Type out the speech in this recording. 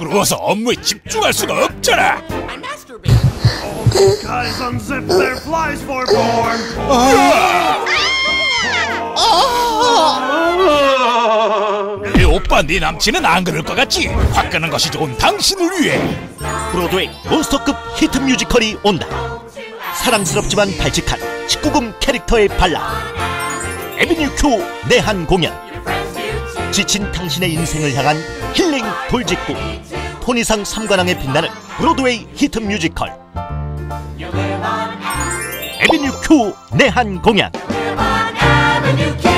시끄러워서 업무에 집중할 수가 없잖아. Guys, unzip their flies for porn. 네 오빠, 네 남친은 안 그럴 것 같지? 화끈한 것이 좋은 당신을 위해 브로드웨이 몬스터급 히트 뮤지컬이 온다. 사랑스럽지만 발칙한 19금 캐릭터의 발라 에비뉴 큐 내한 공연. 지친 당신의 인생을 향한 힐링 돌직구. 톤이상 3관왕에 빛나는 브로드웨이 히트 뮤지컬 에비뉴 큐 내한 공연.